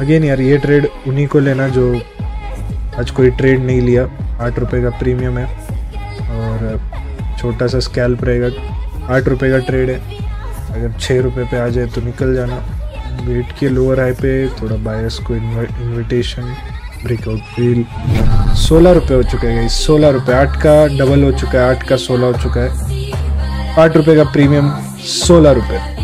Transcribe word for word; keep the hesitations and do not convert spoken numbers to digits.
Again यार ये trade उन्हीं को लेना जो आज कोई ट्रेड नहीं लिया। आठ रुपये का प्रीमियम है और छोटा सा स्कैल्प रहेगा। आठ रुपये का ट्रेड है, अगर छः रुपये पे आ जाए तो निकल जाना। वेट के लोअर हाई पे थोड़ा बायस को इन्विटेशन ब्रेकआउट व्हील। सोलह रुपये हो चुका है, सोलह रुपये, आठ का डबल हो चुका है, आठ का सोलह हो चुका है। आठ रुपये का प्रीमियम, सोलह रुपये।